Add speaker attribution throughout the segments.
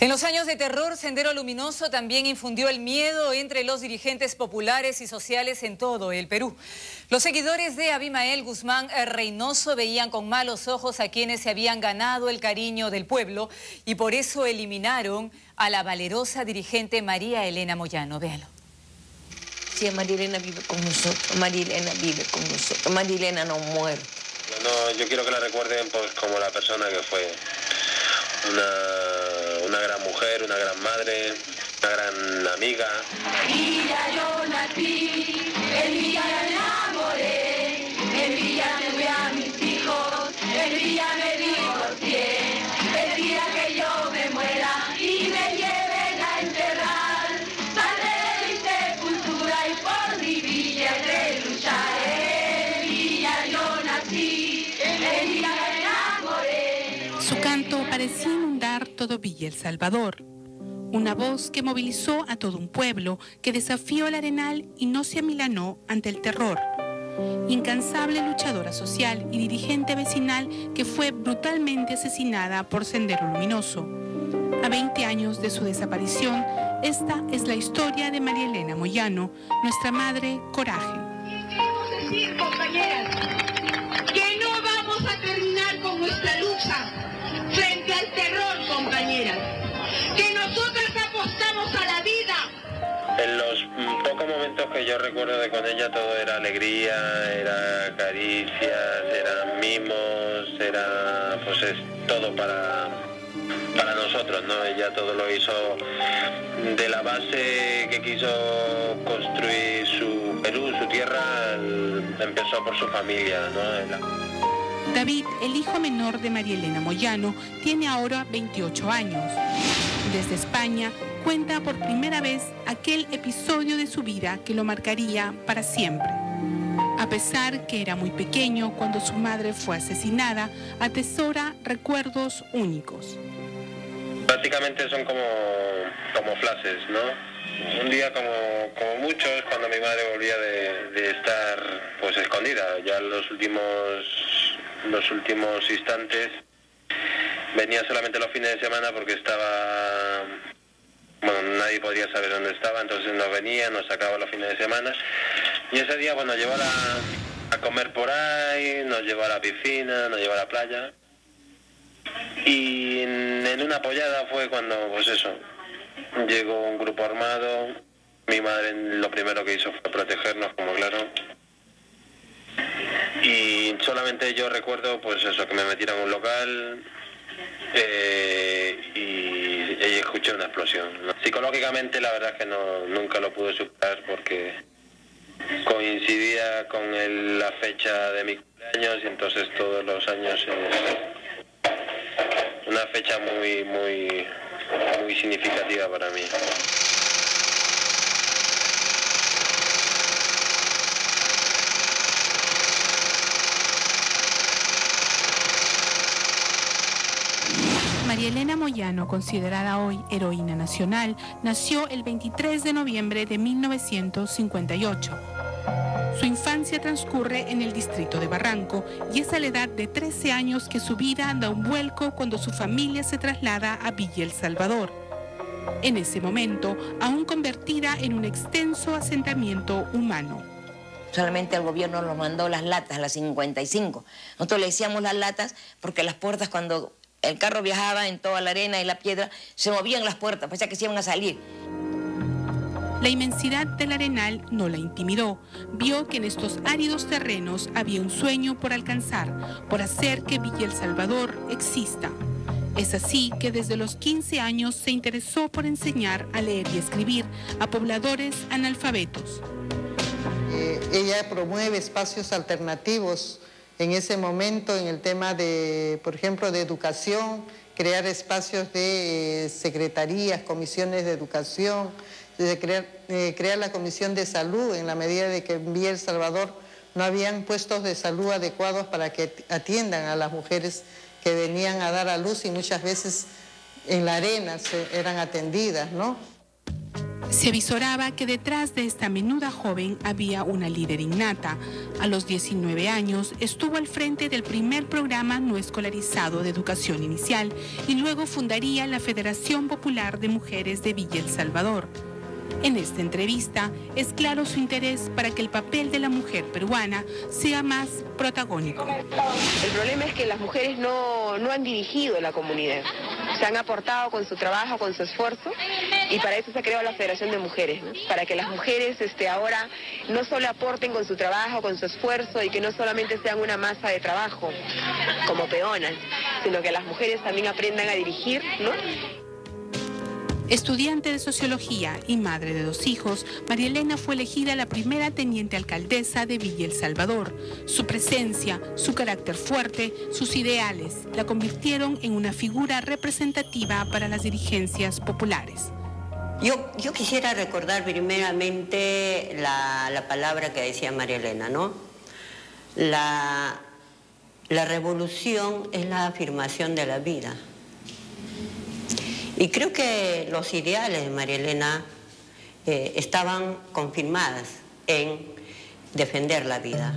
Speaker 1: En los años de terror, Sendero Luminoso también infundió el miedo entre los dirigentes populares y sociales en todo el Perú. Los seguidores de Abimael Guzmán Reynoso veían con malos ojos a quienes se habían ganado el cariño del pueblo y por eso eliminaron a la valerosa dirigente María Elena Moyano. Véalo.
Speaker 2: Sí, María Elena vive con nosotros, María Elena vive con nosotros, María Elena no muere.
Speaker 3: No, yo quiero que la recuerden pues como la persona que fue. Una gran mujer, una gran madre, una gran amiga.
Speaker 4: Villa yo nací, en Villa me enamoré, en Villa me fui a mis hijos, en Villa me divorcié. El día que yo me muera y me lleven a enterrar, saldré de mi sepultura y por mi villa de lucharé. En Villa yo nací, en Villa me enamoré.
Speaker 5: Su canto parecía inundar todo Villa El Salvador. Una voz que movilizó a todo un pueblo, que desafió al arenal y no se amilanó ante el terror. Incansable luchadora social y dirigente vecinal que fue brutalmente asesinada por Sendero Luminoso. A 20 años de su desaparición, esta es la historia de María Elena Moyano, nuestra madre Coraje.
Speaker 6: Queremos decir, compañeras, que no vamos a terminar con nuestra lucha frente al terror, compañeras, que nosotras apostamos a la vida.
Speaker 3: En los pocos momentos que yo recuerdo de con ella todo era alegría, era caricias, eran mimos, era pues es todo para nosotros, ¿no? Ella todo lo hizo de la base que quiso construir su Perú, su tierra, empezó por su familia, ¿no?
Speaker 5: David, el hijo menor de María Elena Moyano, tiene ahora 28 años. Desde España cuenta por primera vez aquel episodio de su vida que lo marcaría para siempre. A pesar que era muy pequeño cuando su madre fue asesinada, atesora recuerdos únicos.
Speaker 3: Básicamente son como flashes, ¿no? Un día como muchos, cuando mi madre volvía de estar pues escondida, ya en los últimos instantes, venía solamente los fines de semana porque estaba, bueno, nadie podría saber dónde estaba, entonces nos venía, nos sacaba los fines de semana y ese día pues nos llevó a comer por ahí, nos llevó a la piscina, nos llevó a la playa y en una pollada fue cuando pues eso, llegó un grupo armado, mi madre lo primero que hizo fue protegernos, como claro. Y solamente yo recuerdo pues eso, que me metieron en un local y escuché una explosión, ¿no? Psicológicamente la verdad es que nunca lo pude superar porque coincidía con la fecha de mi cumpleaños y entonces todos los años es una fecha muy significativa para mí.
Speaker 5: María Elena Moyano, considerada hoy heroína nacional, nació el 23 de noviembre de 1958. Su infancia transcurre en el distrito de Barranco y es a la edad de 13 años que su vida da un vuelco cuando su familia se traslada a Villa El Salvador. En ese momento, aún convertida en un extenso asentamiento humano.
Speaker 2: Solamente el gobierno nos mandó las latas, las 55. Nosotros le decíamos las latas porque las puertas cuando el carro viajaba en toda la arena y la piedra, se movían las puertas, parecía que se iban a salir.
Speaker 5: La inmensidad del arenal no la intimidó. Vio que en estos áridos terrenos había un sueño por alcanzar, por hacer que Villa El Salvador exista. Es así que desde los 15 años se interesó por enseñar a leer y escribir a pobladores analfabetos.
Speaker 7: Ella promueve espacios alternativos en ese momento en el tema de, por ejemplo, de educación, crear espacios de secretarías, comisiones de educación, crear la comisión de salud en la medida de que en Villa El Salvador no habían puestos de salud adecuados para que atiendan a las mujeres que venían a dar a luz y muchas veces en la arena eran atendidas, ¿no?
Speaker 5: Se visoraba que detrás de esta menuda joven había una líder innata. A los 19 años estuvo al frente del primer programa no escolarizado de educación inicial y luego fundaría la Federación Popular de Mujeres de Villa El Salvador. En esta entrevista es claro su interés para que el papel de la mujer peruana sea más protagónico.
Speaker 8: El problema es que las mujeres no han dirigido la comunidad. Se han aportado con su trabajo, con su esfuerzo, y para eso se ha creado la Federación de Mujeres, ¿no? Para que las mujeres ahora no solo aporten con su trabajo, con su esfuerzo, y que no solamente sean una masa de trabajo como peonas, sino que las mujeres también aprendan a dirigir, ¿no?
Speaker 5: Estudiante de Sociología y madre de 2 hijos, María Elena fue elegida la primera teniente alcaldesa de Villa El Salvador. Su presencia, su carácter fuerte, sus ideales la convirtieron en una figura representativa para las dirigencias populares.
Speaker 9: Yo quisiera recordar primeramente la palabra que decía María Elena, ¿no? La revolución es la afirmación de la vida. Y creo que los ideales de María Elena estaban confirmadas en defender la vida.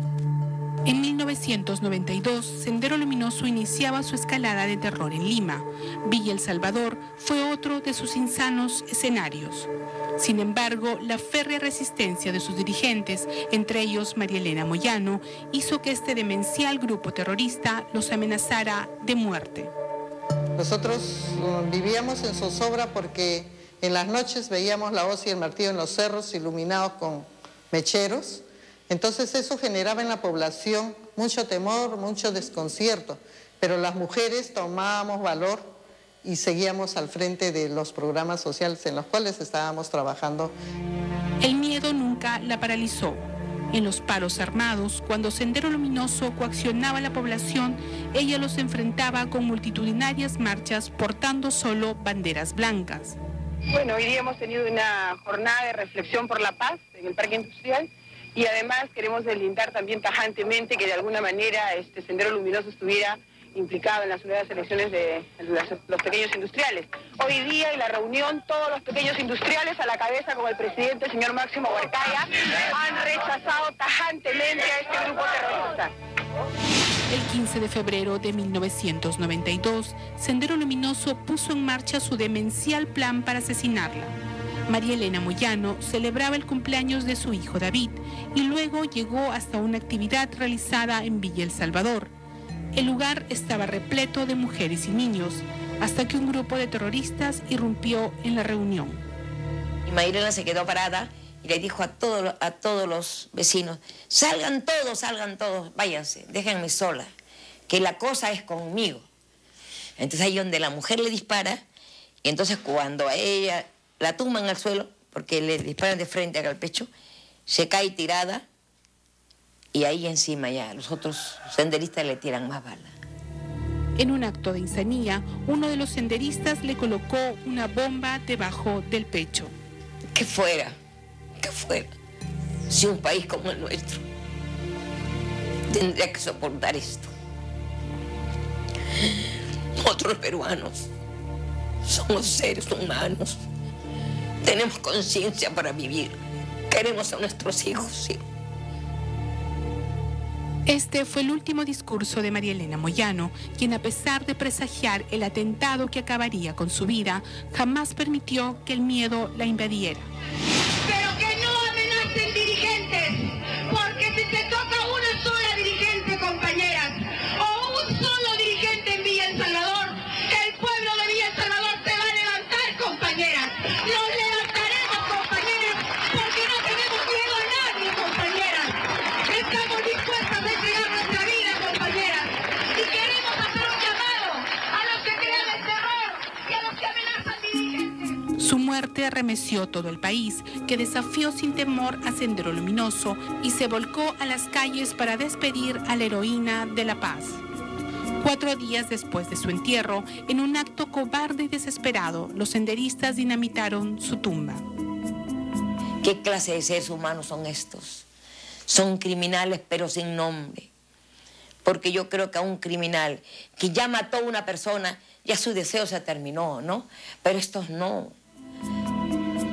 Speaker 5: En 1992, Sendero Luminoso iniciaba su escalada de terror en Lima. Villa El Salvador fue otro de sus insanos escenarios. Sin embargo, la férrea resistencia de sus dirigentes, entre ellos María Elena Moyano, hizo que este demencial grupo terrorista los amenazara de muerte.
Speaker 7: Nosotros vivíamos en zozobra porque en las noches veíamos la hoz y el martillo en los cerros iluminados con mecheros. Entonces eso generaba en la población mucho temor, mucho desconcierto. Pero las mujeres tomábamos valor y seguíamos al frente de los programas sociales en los cuales estábamos trabajando.
Speaker 5: El miedo nunca la paralizó. En los paros armados, cuando Sendero Luminoso coaccionaba a la población, ella los enfrentaba con multitudinarias marchas portando solo banderas blancas.
Speaker 8: Bueno, hoy día hemos tenido una jornada de reflexión por la paz en el Parque Industrial y además queremos deslindar también tajantemente que de alguna manera Sendero Luminoso estuviera implicado en las nuevas elecciones de los pequeños industriales. Hoy día en la reunión todos los pequeños industriales a la cabeza con el presidente, el señor Máximo Huercaya, han rechazado tajantemente a este grupo terrorista.
Speaker 5: El 15 de febrero de 1992, Sendero Luminoso puso en marcha su demencial plan para asesinarla. María Elena Moyano celebraba el cumpleaños de su hijo David y luego llegó hasta una actividad realizada en Villa El Salvador. El lugar estaba repleto de mujeres y niños, hasta que un grupo de terroristas irrumpió en la reunión.
Speaker 2: Y María Elena se quedó parada y le dijo a todos los vecinos, salgan todos, váyanse, déjenme sola, que la cosa es conmigo. Entonces ahí donde la mujer le dispara, y entonces cuando a ella la tumban al suelo, porque le disparan de frente acá al pecho, se cae tirada, y ahí encima ya los otros senderistas le tiran más balas.
Speaker 5: En un acto de insanía, uno de los senderistas le colocó una bomba debajo del pecho.
Speaker 2: ¿Qué fuera? Si un país como el nuestro tendría que soportar esto. Nosotros peruanos somos seres humanos. Tenemos conciencia para vivir. Queremos a nuestros hijos, sí.
Speaker 5: Este fue el último discurso de María Elena Moyano, quien a pesar de presagiar el atentado que acabaría con su vida, jamás permitió que el miedo la invadiera.
Speaker 6: Pero que no amenacen dirigentes, porque si se toca una sola dirigente, compañeras, o un solo dirigente en Villa El Salvador, el pueblo de Villa El Salvador se va a levantar, compañeras. Nos levantaremos, compañeras, porque no tenemos miedo a nadie, compañeras. Estamos dispuestas a entregar nuestra vida, compañeras, y queremos hacer un llamado a los que crean el terror y a los que amenazan dirigentes.
Speaker 5: Su muerte arremeció todo el país, que desafió sin temor a Sendero Luminoso y se volcó a las calles para despedir a la heroína de la paz. 4 días después de su entierro, en un acto cobarde y desesperado, los senderistas dinamitaron su tumba.
Speaker 2: ¿Qué clase de seres humanos son estos? Son criminales pero sin nombre. Porque yo creo que a un criminal que ya mató a una persona, ya su deseo se terminó, ¿no? Pero estos no.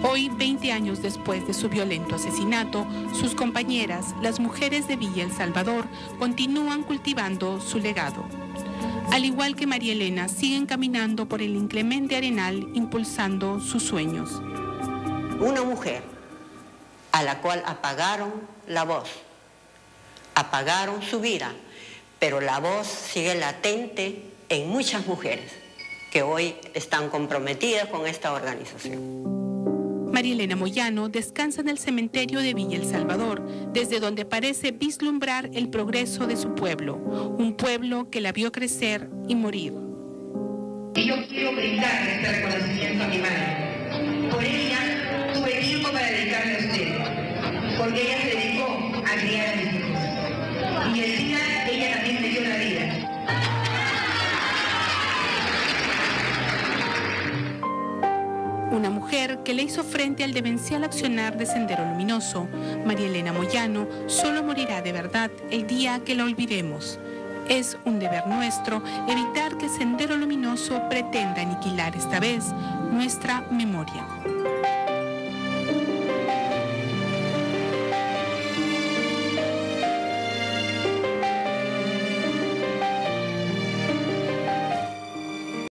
Speaker 5: Hoy, 20 años después de su violento asesinato, sus compañeras, las mujeres de Villa El Salvador, continúan cultivando su legado. Al igual que María Elena, siguen caminando por el inclemente arenal, impulsando sus sueños.
Speaker 9: Una mujer a la cual apagaron la voz, apagaron su vida, pero la voz sigue latente en muchas mujeres que hoy están comprometidas con esta organización.
Speaker 5: María Elena Moyano descansa en el cementerio de Villa El Salvador, desde donde parece vislumbrar el progreso de su pueblo, un pueblo que la vio crecer y morir.
Speaker 6: Y yo quiero brindarle este reconocimiento a mi madre. Por ella tuve tiempo para dedicarme a usted, porque ella se dedicó a criar a mis hijos. Y el día ella también me dio la vida.
Speaker 5: Una mujer que le hizo frente al demencial accionar de Sendero Luminoso, María Elena Moyano, solo morirá de verdad el día que la olvidemos. Es un deber nuestro evitar que Sendero Luminoso pretenda aniquilar esta vez nuestra memoria.